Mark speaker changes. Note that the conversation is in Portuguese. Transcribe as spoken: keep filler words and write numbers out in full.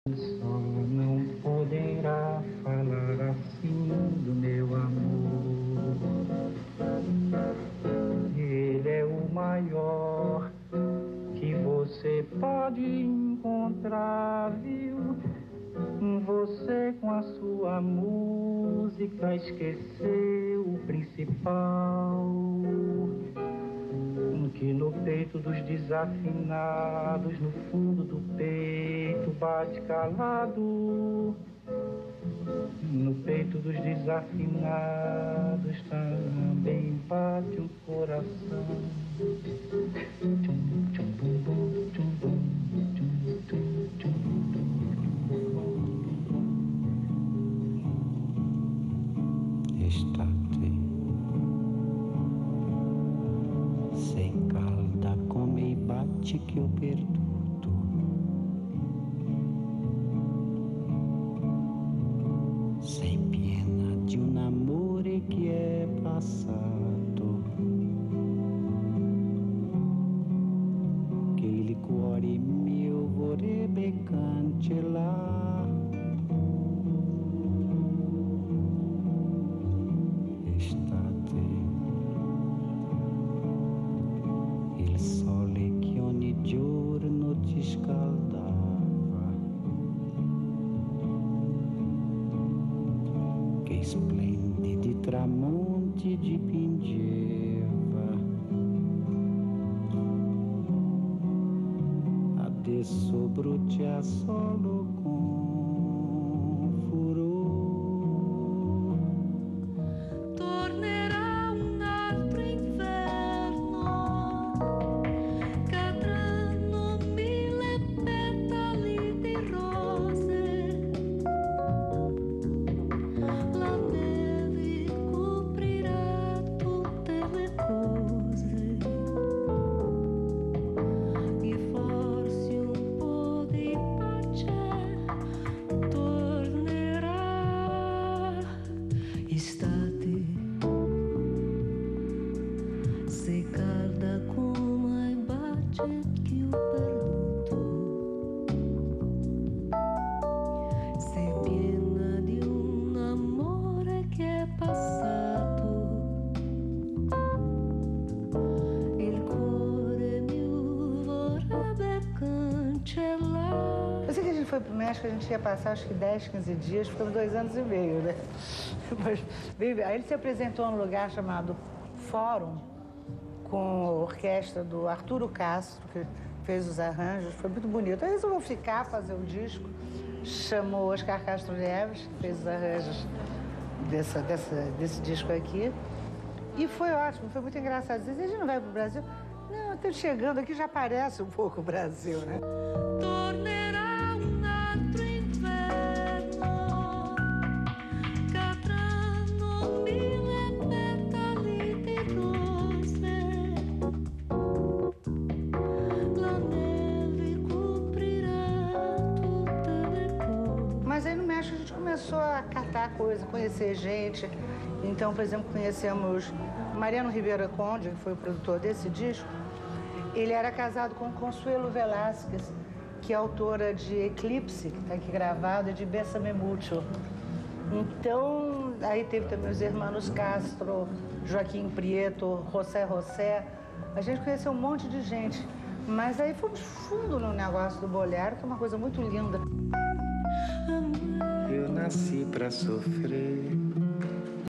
Speaker 1: Só não poderá falar assim do meu amor. Ele é o maior que você pode encontrar, viu? Você com a sua música esqueceu o principal, que no peito dos desafinados, no fundo do peito bate calado. No peito dos desafinados também bate o coração. Tchum, tchum, bum, bum, tchum, bum, tchum, tchum, tchum, bum, bum. Estate, sei calda come i baci che ho perduto. Sei piena di un amore che è passato, che il cuore mio vorrebbe cancellare. Estate, il sole che ogni giorno ti scaldava, che splendidi tramonti dipingeva. Adesso brucia solo con furore.
Speaker 2: Tornerà un altro inverno, cadranno mille petali di rose, la neve coprirà tutte le cose e forse un po' di pace tornerà. Estate, sei calda come i baci che ho perduto, sei piena di un amore che è passato, il cuore mio vorrebbe cancellare.
Speaker 3: Eu sei que a gente foi pro México, a gente ia passar acho que dez, quinze dias, ficamos dois anos e meio, né? Mas, veio- aí ele se apresentou num lugar chamado Fórum, com a orquestra do Arturo Castro, que fez os arranjos, foi muito bonito. Aí resolveu ficar, fazer o disco, chamou Oscar Castro Neves, que fez os arranjos dessa, dessa, desse disco aqui, e foi ótimo, foi muito engraçado. Dizia, a gente não vai pro Brasil? Não, estou chegando aqui, já parece um pouco o Brasil, né?
Speaker 2: Tornerà un altro inverno, cadranno mille petali di rose, la neve coprirà tutte le cose.
Speaker 3: Mas aí no México a gente começou a catar coisa, conhecer gente. Então, por exemplo, conhecemos Mariano Rivera Conde, que foi o produtor desse disco. Ele era casado com Consuelo Velázquez, que é autora de Eclipse, que está aqui gravado, e de Bésame Mucho. Então, aí teve também os Hermanos Castro, Joaquim Prieto, José José. A gente conheceu um monte de gente. Mas aí fomos fundo no negócio do bolero, que é uma coisa muito linda.
Speaker 1: Eu nasci pra sofrer,